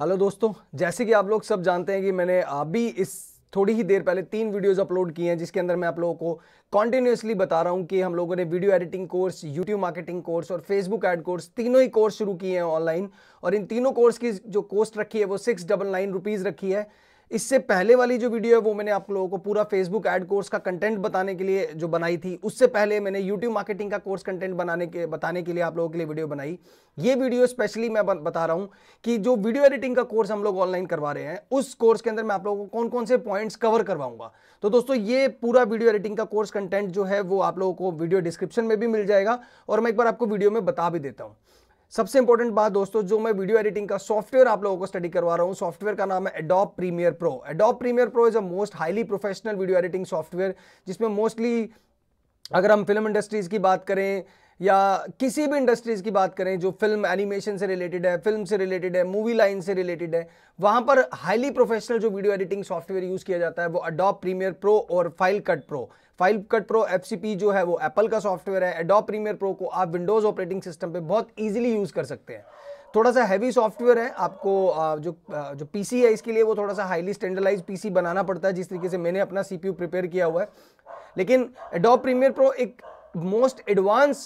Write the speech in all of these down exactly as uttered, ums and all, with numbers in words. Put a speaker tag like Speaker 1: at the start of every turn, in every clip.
Speaker 1: Hello दोस्तों, जैसे कि आप लोग सब जानते हैं कि मैंने अभी इस थोड़ी ही देर पहले तीन वीडियोस अपलोड किए हैं, जिसके अंदर मैं आप लोगों को कॉन्टिन्यूसली बता रहा हूं कि हम लोगों ने video editing course, YouTube marketing course और फेसबुक एड कोर्स तीनों ही कोर्स शुरू किए हैं ऑनलाइन। और इन तीनों कोर्स की जो कॉस्ट रखी है वो सिक्स डबल नाइन रुपीज़ रखी है। इससे पहले वाली जो वीडियो है वो मैंने आप लोगों को पूरा फेसबुक एड कोर्स का कंटेंट बताने के लिए जो बनाई थी। उससे पहले मैंने यूट्यूब मार्केटिंग का कोर्स कंटेंट बनाने के बताने के लिए आप लोगों के लिए वीडियो बनाई। ये वीडियो स्पेशली मैं बता रहा हूं कि जो वीडियो एडिटिंग का कोर्स हम लोग ऑनलाइन करवा रहे हैं, उस कोर्स के अंदर मैं आप लोगों को कौन कौन से पॉइंट्स कवर करवाऊंगा। तो दोस्तों, ये पूरा वीडियो एडिटिंग का कोर्स कंटेंट जो है वो आप लोगों को वीडियो डिस्क्रिप्शन में भी मिल जाएगा और मैं एक बार आपको वीडियो में बता भी देता हूं। सबसे इंपॉर्टेंट बात दोस्तों, जो मैं वीडियो एडिटिंग का सॉफ्टवेयर आप लोगों को स्टडी करवा रहा हूं, सॉफ्टवेयर का नाम है Adobe Premiere Pro. Adobe Premiere Pro is a most highly professional video editing software, जिसमें मोस्टली अगर हम फिल्म इंडस्ट्रीज की बात करें या किसी भी इंडस्ट्रीज की बात करें जो फिल्म एनिमेशन से रिलेटेड है, फिल्म से रिलेटेड है, मूवी लाइन से रिलेटेड है, वहां पर हाईली प्रोफेशनल जो वीडियो एडिटिंग सॉफ्टवेयर यूज किया जाता है वो एडोब प्रीमियर प्रो और file cut pro. File cut pro FCP जो है वो एप्पल का सॉफ्टवेयर है। एडोब प्रीमियर प्रो को आप विंडोज ऑपरेटिंग सिस्टम पे बहुत इजीली यूज कर सकते हैं। थोड़ा सा हैवी सॉफ्टवेयर है, आपको जो जो पीसी है इसके लिए वो थोड़ा सा हाईली स्टैंडर्डाइज पीसी बनाना पड़ता है, जिस तरीके से मैंने अपना सीपीयू प्रिपेयर किया हुआ है। लेकिन एडोब प्रीमियर प्रो एक most advance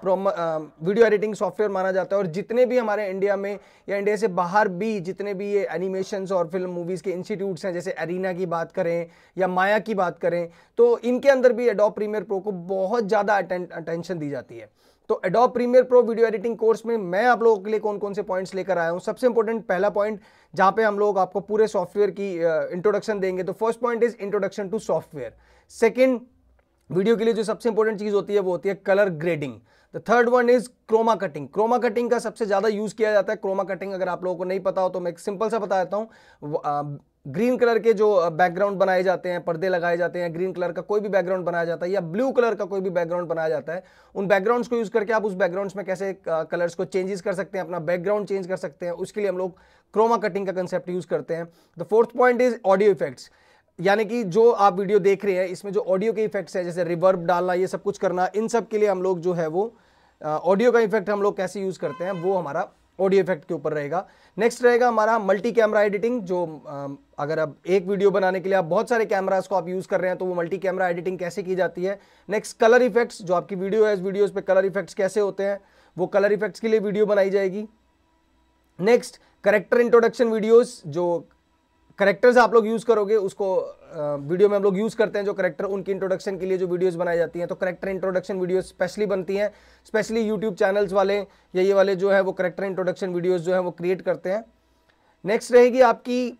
Speaker 1: video editing software माना जाता है। और जितने भी हमारे इंडिया में या इंडिया से बाहर भी जितने भी ये एनिमेशंस और फिल्म मूवीज़ के इंस्टीट्यूट्स हैं, जैसे एरिना की बात करें या माया की बात करें, तो इनके अंदर भी एडोब प्रीमियर प्रो को बहुत ज़्यादा अटेंशन दी जाती है। तो Adobe Premiere Pro video editing course में मैं आप लोगों के लिए कौन कौन से पॉइंट्स लेकर आया हूं। सबसे इंपॉर्टेंट पहला पॉइंट, जहां पे हम लोग आपको पूरे सॉफ्टवेयर की इंट्रोडक्शन देंगे, तो first point is introduction to software. Second, video के लिए जो सबसे इंपॉर्टेंट चीज होती है वो होती है colour grading. The third one is chroma cutting. Chroma cutting का सबसे ज्यादा यूज किया जाता है। क्रोमा कटिंग अगर आप लोगों को नहीं पता हो तो मैं एक सिंपल सा बता देता हूँ। ग्रीन कलर के जो बैकग्राउंड बनाए जाते हैं, पर्दे लगाए जाते हैं, ग्रीन कलर का कोई भी बैकग्राउंड बनाया जाता है या ब्लू कलर का कोई भी बैकग्राउंड बनाया जाता है, उन बैकग्राउंड्स को यूज करके आप उस बैकग्राउंड्स में कैसे कलर्स को चेंजेस कर सकते हैं, अपना बैकग्राउंड चेंज कर सकते हैं, उसके लिए हम लोग क्रोमा कटिंग का कंसेप्ट यूज करते हैं। The fourth point is audio effects, यानी कि जो आप वीडियो देख रहे हैं इसमें जो ऑडियो के इफेक्ट्स है, जैसे रिवर्ब डालना, ये सब कुछ करना, इन सब के लिए हम लोग जो है वो ऑडियो का इफेक्ट हम लोग कैसे यूज करते हैं, वो हमारा ऑडियो इफेक्ट के ऊपर रहेगा। नेक्स्ट रहेगा हमारा मल्टी कैमरा एडिटिंग, जो अगर अब एक वीडियो बनाने के लिए आप बहुत सारे कैमरास को आप यूज कर रहे हैं तो वो मल्टी कैमरा एडिटिंग कैसे की जाती है। नेक्स्ट कलर इफेक्ट्स, जो आपकी वीडियो है, इस वीडियोस पे कलर इफेक्ट्स कैसे होते हैं, वो कलर इफेक्ट्स के लिए वीडियो बनाई जाएगी। नेक्स्ट, करेक्टर इंट्रोडक्शन वीडियोस, जो करेक्टर्स आप लोग यूज करोगे उसको वीडियो में हम लोग यूज करते हैं, जो करेक्टर उनकी इंट्रोडक्शन के लिए जो वीडियोस बनाई जाती हैं, तो करेक्टर इंट्रोडक्शन वीडियोस स्पेशली बनती हैं, स्पेशली यूट्यूब चैनल्स वाले या ये वाले जो है वो करेक्टर इंट्रोडक्शन वीडियोस जो है वो क्रिएट करते हैं। नेक्स्ट रहेगी आपकी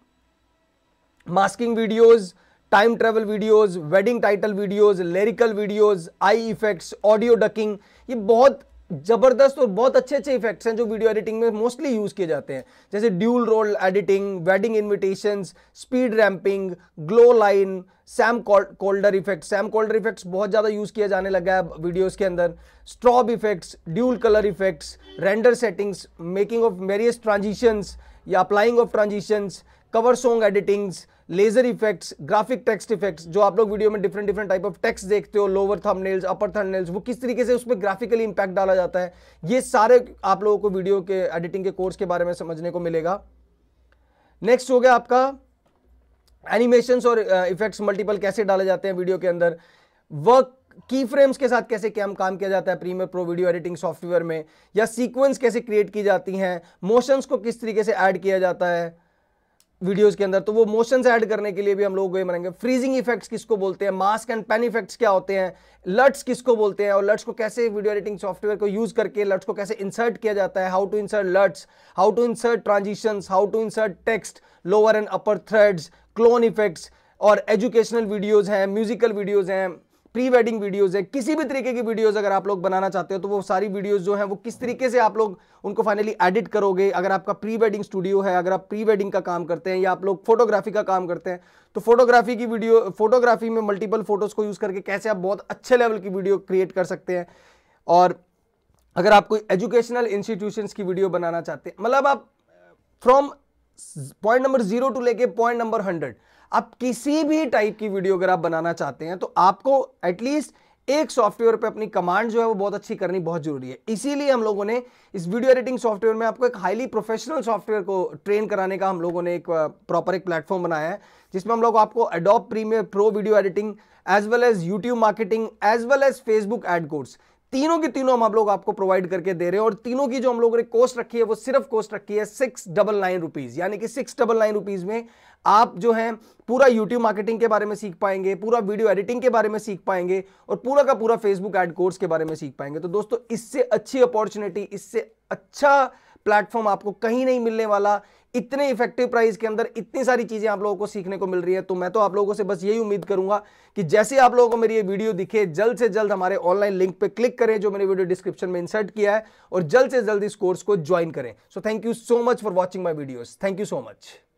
Speaker 1: masking videos, time travel videos, wedding title videos, lyrical videos, eye effects, audio ducking. ये बहुत जबरदस्त और बहुत अच्छे अच्छे इफेक्ट्स हैं जो वीडियो एडिटिंग में मोस्टली यूज किए जाते हैं, जैसे dual role editing, wedding invitations, speed ramping, glow line, Sam Kolder effects. Sam Kolder effects बहुत ज्यादा यूज किया जाने लगा है वीडियोस के अंदर। Strobe effects, dual colour effects, render settings, making of various transitions या applying of transitions, cover song editings, laser effects, graphic text effects, जो आप लोग वीडियो में different different type of text देखते हो, लोअर थंबनेल्स, अपर thumbnails, वो किस तरीके से उसमें ग्राफिकली इंपैक्ट डाला जाता है, ये सारे आप लोगों को वीडियो के एडिटिंग के कोर्स के बारे में समझने को मिलेगा। नेक्स्ट हो गया आपका एनिमेशंस और इफेक्ट्स मल्टीपल कैसे डाले जाते हैं वीडियो के अंदर, वर्क की फ्रेम्स के साथ कैसे काम काम किया जाता है Premiere Pro video editing software में, या सीक्वेंस कैसे क्रिएट की जाती हैं, मोशंस को किस तरीके से ऐड किया जाता है वीडियोस के अंदर, तो वो मोशंस ऐड करने के लिए भी हम लोग ये बनाएंगे। फ्रीजिंग इफेक्ट्स किसको बोलते हैं, मास्क एंड पेन इफेक्ट्स क्या होते हैं, लट्स किसको बोलते हैं और लट्स को कैसे वीडियो एडिटिंग सॉफ्टवेयर को यूज करके लट्स को कैसे इंसर्ट किया जाता है, how to insert LUTs, how to insert transitions, how to insert text, lower and upper threads, clone effects. और एजुकेशनल वीडियोज हैं, म्यूजिकल वीडियोज हैं, प्री वेडिंग वीडियोज है, किसी भी तरीके की वीडियोज अगर आप लोग बनाना चाहते हो तो वो सारी वीडियोज जो हैं वो किस तरीके से आप लोग उनको फाइनली एडिट करोगे। अगर आपका प्री वेडिंग स्टूडियो है, अगर आप प्री वेडिंग का काम करते हैं या आप लोग फोटोग्राफी का काम करते हैं, तो फोटोग्राफी की वीडियो, फोटोग्राफी में मल्टीपल फोटोज को यूज करके कैसे आप बहुत अच्छे लेवल की वीडियो क्रिएट कर सकते हैं। और अगर आप कोई एजुकेशनल इंस्टीट्यूशंस की वीडियो बनाना चाहते हैं, मतलब आप from point number zero to लेके पॉइंट नंबर हंड्रेड, आप किसी भी टाइप की वीडियो अगर आप बनाना चाहते हैं तो आपको एटलीस्ट एक सॉफ्टवेयर पे अपनी कमांड जो है वो बहुत अच्छी करनी बहुत जरूरी है। इसीलिए हम लोगों ने इस वीडियो एडिटिंग सॉफ्टवेयर में आपको एक हाईली प्रोफेशनल सॉफ्टवेयर को ट्रेन कराने का हम लोगों ने एक प्रॉपर एक प्लेटफॉर्म बनाया है, जिसमें हम लोग आपको Adobe Premiere Pro video editing as well as YouTube marketing as well as Facebook ad course, तीनों की तीनों हम आप लोग आपको प्रोवाइड करके दे रहे हैं। और तीनों की जो हम लोगों ने कॉस्ट रखी है वो सिर्फ कॉस्ट रखी है सिक्स डबल नाइन रुपीज, यानी कि सिक्स डबल नाइन रुपीज में आप जो है पूरा यूट्यूब मार्केटिंग के बारे में सीख पाएंगे, पूरा वीडियो एडिटिंग के बारे में सीख पाएंगे और पूरा का पूरा फेसबुक एड कोर्स के बारे में सीख पाएंगे। तो दोस्तों, इससे अच्छी अपॉर्चुनिटी, इससे अच्छा प्लेटफॉर्म आपको कहीं नहीं मिलने वाला। इतने इफेक्टिव प्राइस के अंदर इतनी सारी चीजें आप लोगों को सीखने को मिल रही है। तो मैं तो आप लोगों से बस यही उम्मीद करूंगा कि जैसे आप लोगों को मेरी ये वीडियो दिखे, जल्द से जल्द हमारे ऑनलाइन लिंक पे क्लिक करें जो मैंने वीडियो डिस्क्रिप्शन में इंसर्ट किया है, और जल्द से जल्द इस कोर्स को ज्वाइन करें। So thank you so much for watching my videos. Thank you so much.